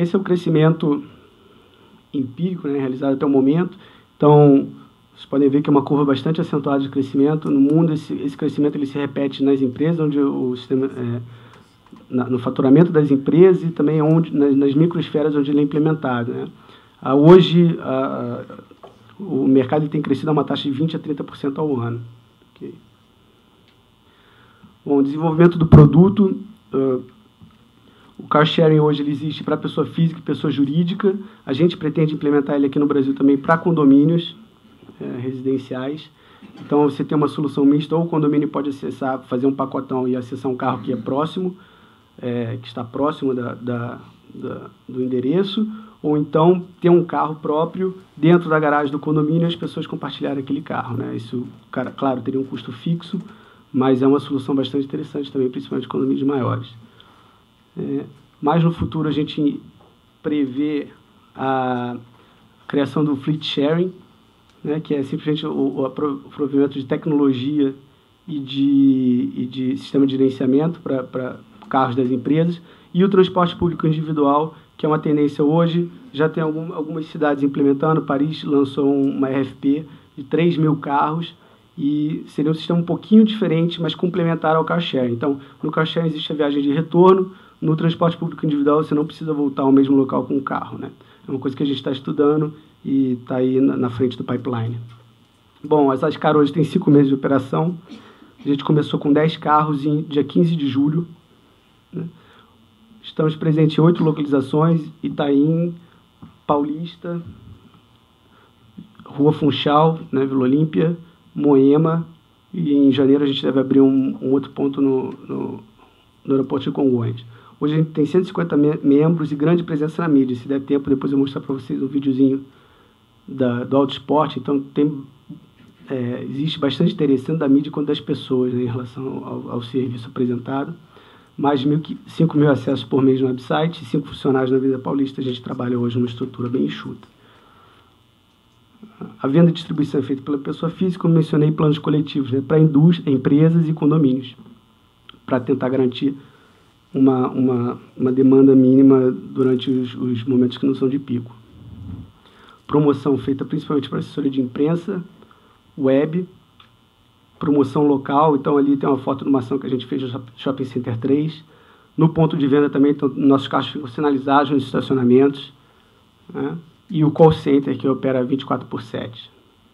esse é o crescimento empírico, né, realizado até o momento. Então, vocês podem ver que é uma curva bastante acentuada de crescimento. No mundo, esse crescimento ele se repete nas empresas, onde o sistema, no faturamento das empresas e também nas microesferas onde ele é implementado, né. Hoje, o mercado tem crescido a uma taxa de 20% a 30% ao ano. Okay. Bom, desenvolvimento do produto. O car sharing hoje ele existe para pessoa física e pessoa jurídica. A gente pretende implementar ele aqui no Brasil também para condomínios residenciais. Então, você tem uma solução mista, ou o condomínio pode acessar, fazer um pacotão e acessar um carro que é próximo, que está próximo do endereço, ou então ter um carro próprio dentro da garagem do condomínio e as pessoas compartilharem aquele carro, né? Isso, claro, teria um custo fixo, mas é uma solução bastante interessante também, principalmente em condomínios maiores. Mais no futuro, a gente prevê a criação do fleet sharing, né, que é simplesmente o provimento de tecnologia e de sistema de gerenciamento para carros das empresas, e o transporte público individual, que é uma tendência hoje. Já tem algumas cidades implementando. Paris lançou uma RFP de 3 mil carros, e seria um sistema um pouquinho diferente, mas complementar ao car sharing. Então, no car sharing existe a viagem de retorno. No transporte público individual, você não precisa voltar ao mesmo local com o carro, né? É uma coisa que a gente está estudando e está aí na frente do pipeline. Bom, as Ascar hoje tem 5 meses de operação. A gente começou com 10 carros em dia 15 de julho. Né? Estamos presentes em 8 localizações: Itaim, Paulista, Rua Funchal, né, Vila Olímpia, Moema, e em janeiro a gente deve abrir um outro ponto no aeroporto de Congonhas. Hoje a gente tem 150 membros e grande presença na mídia. Se der tempo, depois eu vou mostrar para vocês um videozinho do Auto Esporte. Então, existe bastante interesse tanto da mídia quanto das pessoas, né, em relação ao serviço apresentado. Mais de 5 mil acessos por mês no website, 5 funcionários na Avenida Paulista. A gente trabalha hoje numa estrutura bem enxuta. A venda e distribuição é feita pela pessoa física, como mencionei, planos coletivos, né, para empresas e condomínios, para tentar garantir uma demanda mínima durante os momentos que não são de pico. Promoção feita principalmente para assessoria de imprensa, web, promoção local. Então, ali tem uma foto de uma ação que a gente fez no Shopping Center 3. No ponto de venda também, então, nossos carros ficam sinalizados nos estacionamentos, né? E o call center, que opera 24/7.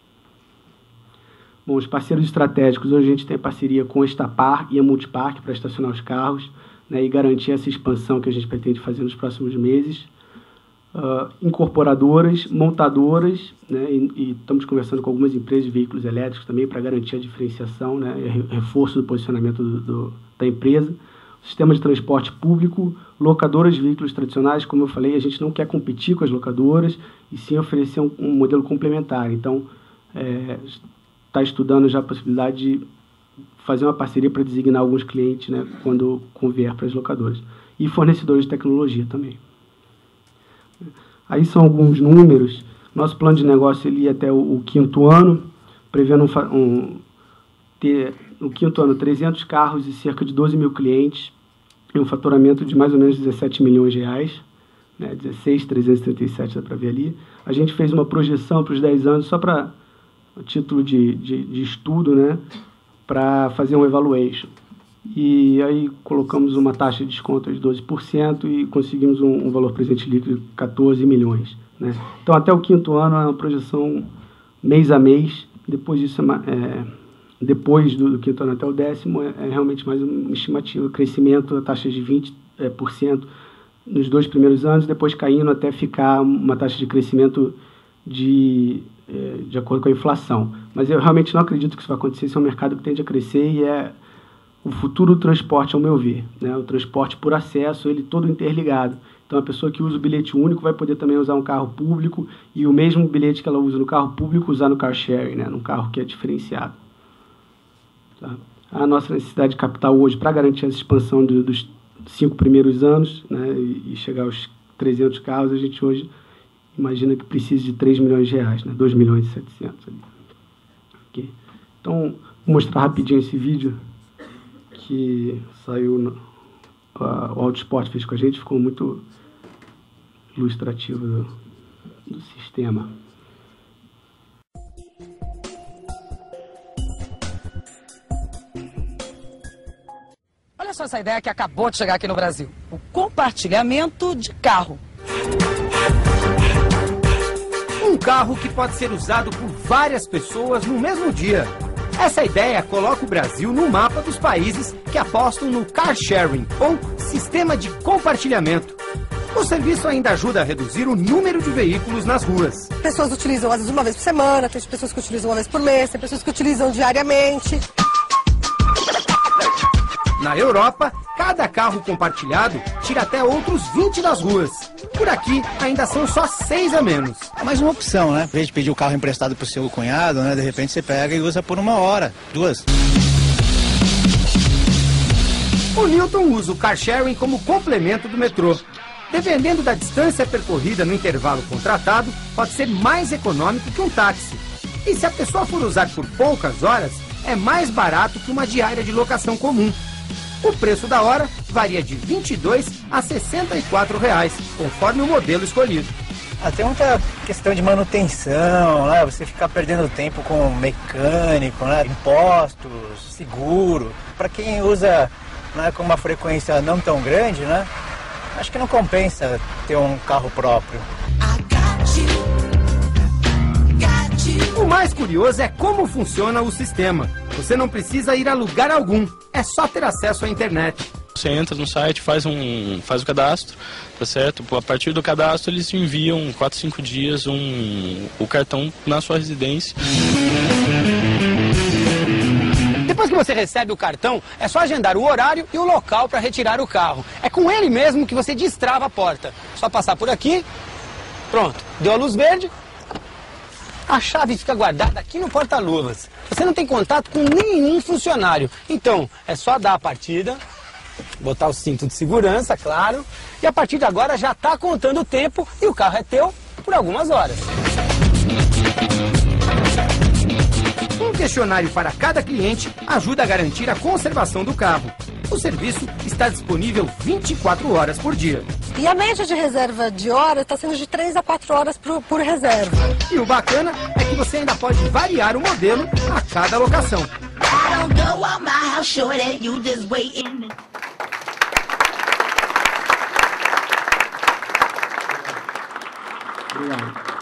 Bom, os parceiros estratégicos, hoje a gente tem a parceria com a Estapar e a Multipark para estacionar os carros, né, e garantir essa expansão que a gente pretende fazer nos próximos meses. Incorporadoras, montadoras, né, e estamos conversando com algumas empresas de veículos elétricos também para garantir a diferenciação, né, e reforço do posicionamento da empresa. Sistema de transporte público, locadoras de veículos tradicionais. Como eu falei, a gente não quer competir com as locadoras, e sim oferecer um modelo complementar. Então, está estudando já a possibilidade de fazer uma parceria para designar alguns clientes, né, quando convier para as locadoras. E fornecedores de tecnologia também. Aí são alguns números. Nosso plano de negócio ele ia até o 5º ano, prevendo ter no 5º ano 300 carros e cerca de 12 mil clientes, e um faturamento de mais ou menos 17 milhões de reais, né, 16.337, dá para ver ali. A gente fez uma projeção para os 10 anos, só para título de estudo, né, para fazer um evaluation. E aí colocamos uma taxa de desconto de 12% e conseguimos um valor presente líquido de 14 milhões. Né? Então, até o 5º ano é uma projeção mês a mês. Depois disso, depois do 5º ano até o 10º, é realmente mais uma estimativa. Crescimento, a taxa de 20% nos 2 primeiros anos, depois caindo até ficar uma taxa de crescimento de acordo com a inflação. Mas eu realmente não acredito que isso vai acontecer. Esse é um mercado que tende a crescer e é o futuro do transporte, ao meu ver, né? O transporte por acesso, ele todo interligado. Então, a pessoa que usa o bilhete único vai poder também usar um carro público, e o mesmo bilhete que ela usa no carro público, usar no car sharing, né? Num carro que é diferenciado. Tá? A nossa necessidade de capital hoje, para garantir essa expansão dos 5 primeiros anos, né, e chegar aos 300 carros, a gente hoje imagina que precisa de 3 milhões de reais, né? 2 milhões e 700 ali. Okay. Então, vou mostrar rapidinho esse vídeo que saiu, o Auto Esporte fez com a gente, ficou muito ilustrativo do sistema. Olha só essa ideia que acabou de chegar aqui no Brasil. O compartilhamento de carro. Um carro que pode ser usado por várias pessoas no mesmo dia. Essa ideia coloca o Brasil no mapa dos países que apostam no car sharing, ou sistema de compartilhamento. O serviço ainda ajuda a reduzir o número de veículos nas ruas. Pessoas utilizam às vezes uma vez por semana, tem pessoas que utilizam uma vez por mês, tem pessoas que utilizam diariamente. Na Europa, cada carro compartilhado tira até outros 20 das ruas. Por aqui, ainda são só 6 a menos. É mais uma opção, né? Em vez de pedir o carro emprestado pro seu cunhado, né? De repente você pega e usa por 1 hora, 2. O Newton usa o car sharing como complemento do metrô. Dependendo da distância percorrida no intervalo contratado, pode ser mais econômico que um táxi. E se a pessoa for usar por poucas horas, é mais barato que uma diária de locação comum. O preço da hora varia de R$ 22 a R$ 64, conforme o modelo escolhido. Tem muita questão de manutenção, né? Você ficar perdendo tempo com mecânico, né? Impostos, seguro. Para quem usa, né, com uma frequência não tão grande, né? Acho que não compensa ter um carro próprio. O mais curioso é como funciona o sistema. Você não precisa ir a lugar algum, é só ter acesso à internet. Você entra no site, faz o cadastro, tá certo? A partir do cadastro eles enviam 4, 5 dias o cartão na sua residência. Depois que você recebe o cartão, é só agendar o horário e o local para retirar o carro. É com ele mesmo que você destrava a porta. Só passar por aqui, pronto, deu a luz verde, a chave fica guardada aqui no porta-luvas. Você não tem contato com nenhum funcionário. Então, é só dar a partida, botar o cinto de segurança, claro, e a partir de agora já está contando o tempo e o carro é teu por algumas horas. Um questionário para cada cliente ajuda a garantir a conservação do carro. O serviço está disponível 24 horas por dia. E a média de reserva de hora está sendo de 3 a 4 horas por reserva. E o bacana é que você ainda pode variar o modelo a cada locação. Obrigado.